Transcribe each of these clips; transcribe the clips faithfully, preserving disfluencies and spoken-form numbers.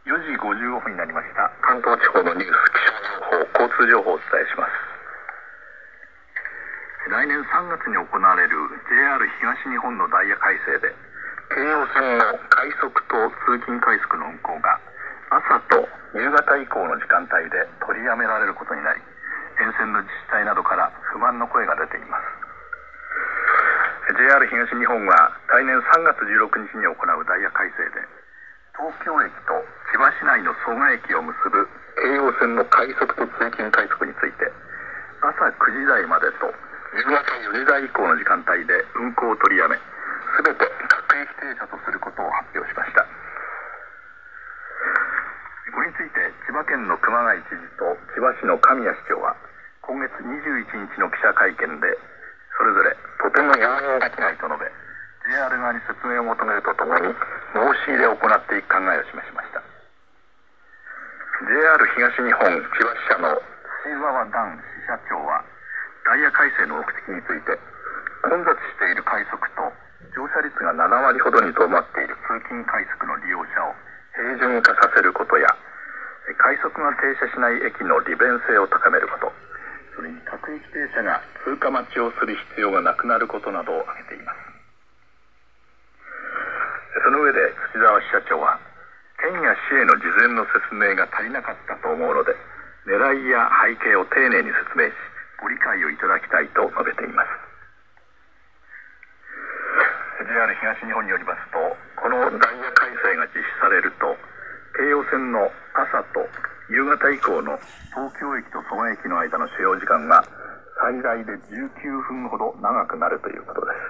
よじごじゅうごふんになりました。関東地方のニュース、気象情報、交通情報をお伝えします。来年さんがつに行われる ジェイアール 東日本のダイヤ改正で、京葉線の快速と通勤快速の運行が朝と夕方以降の時間帯で取りやめられることになり、沿線の自治体などから不満の声が出ています。 ジェイアール 東日本は来年さんがつじゅうろくにちに行うダイヤ改正で、東京駅と千葉市内の蘇我駅を結ぶ京葉線の快速と通勤快速について、朝くじ台までと夕方よじ台以降の時間帯で運行を取りやめ、すべて各駅停車とすることを発表しました。これについて千葉県の熊谷知事と千葉市の神谷市長は今月にじゅういちにちの記者会見で、それぞれとても容認できないと述べ、 ジェイアール 側に説明を求めるとともに申し入れを行っていく考えを示しました。 ジェイアール 東日本千葉支社の椎沢段支社長は、ダイヤ改正の目的について、混雑している快速と乗車率がななわりほどにとどまっている通勤快速の利用者を平準化させることや、快速が停車しない駅の利便性を高めること、それに各駅停車が通過待ちをする必要がなくなることなどを挙げています。その上で土沢支社長は、県や市への事前の説明が足りなかったと思うので、狙いや背景を丁寧に説明し、ご理解をいただきたいと述べています。 ジェイアール 東日本によりますと、このダイヤ改正が実施されると、京葉線の朝と夕方以降の東京駅と蘇我駅の間の所要時間が最大でじゅうきゅうふんほど長くなるということです。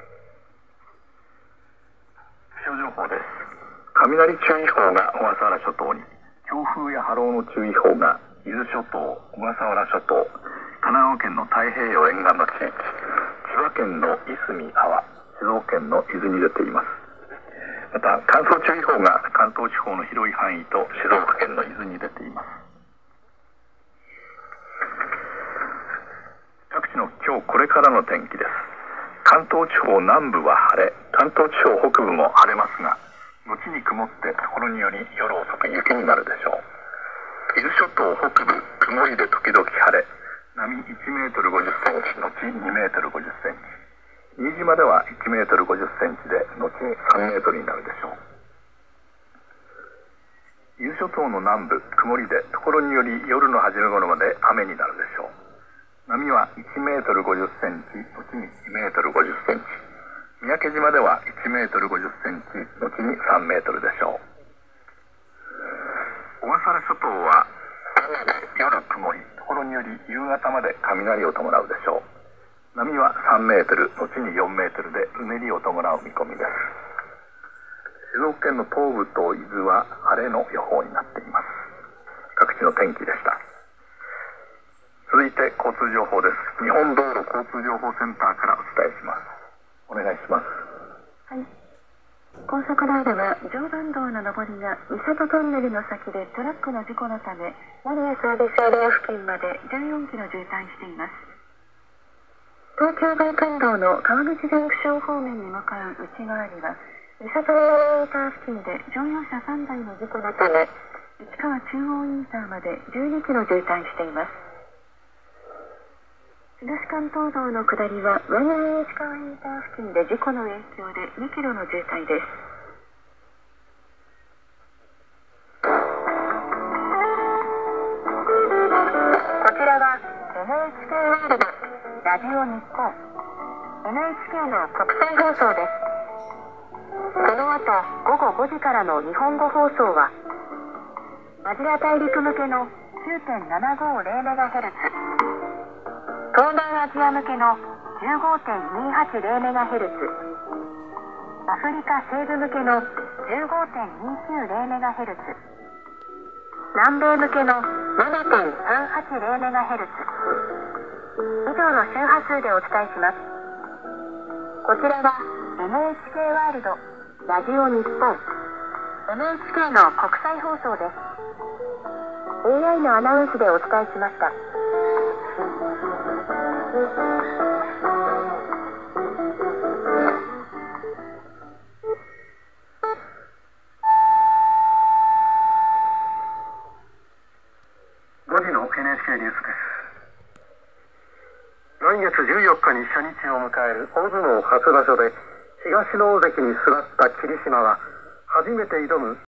気象情報です。雷注意報が小笠原諸島に、強風や波浪の注意報が伊豆諸島、小笠原諸島、神奈川県の太平洋沿岸の地域、千葉県のいすみ、安房、静岡県の伊豆に出ています。また乾燥注意報が関東地方の広い範囲と静岡県の伊豆に出ています。各地の今日これからの天気です。関東地方南部は晴れ、関東地方北部も晴れますが、後に曇ってところにより夜遅く雪になるでしょう。伊豆諸島北部曇りで時々晴れ、波いちメートルごじゅっセンチ後にメートルごじゅっセンチ、新島ではいちメートルごじゅっセンチで後にさんメートルになるでしょう。伊豆諸島の南部曇りでところにより夜の初め頃まで雨になるでしょう。波はいちメートルごじゅっセンチ後ににメートルごじゅっセンチ、三宅島ではいちメートルごじゅっセンチ後にさんメートルでしょう。小笠原諸島は雨で夜曇り、ところにより夕方まで雷を伴うでしょう。波はさんメートル後によんメートルでうねりを伴う見込みです。静岡県の東部と伊豆は晴れの予報になっています。各地の天気でした。続いて交通情報です。日本道路交通情報センターからお伝えします。お願いします。 はい。高速道路は常磐道の上りが三郷トンネルの先でトラックの事故のため、名古屋サービスエリア付近までじゅうよんキロ渋滞しています。東京外環道の川口ジャンクション方面に向かう内側には、三郷インター付近で乗用車さんだいの事故のため、市川中央インターまでじゅうにキロ渋滞しています。東関東道の下りはワンウェイ市川インター付近で事故の影響でにキロの渋滞です。こちらは エヌエイチケー ワールドラジオ日本 エヌエイチケー の国際放送です。この後ごごごじからの日本語放送はアジア大陸向けの きゅうてんななごゼロメガヘルツ、東南アジア向けの じゅうごてんにはちゼロメガヘルツ、アフリカ西部向けの じゅうごてんにきゅうゼロメガヘルツ、南米向けの ななてんさんはちゼロメガヘルツ、以上の周波数でお伝えします。こちらは エヌエイチケー ワールドラジオ日本 エヌエイチケー の国際放送です。エーアイ のアナウンスでお伝えしました。 エヌエイチケー ニュースです。来月じゅうよっかに初日を迎える大相撲初場所で東の大関に座った霧島は初めて挑む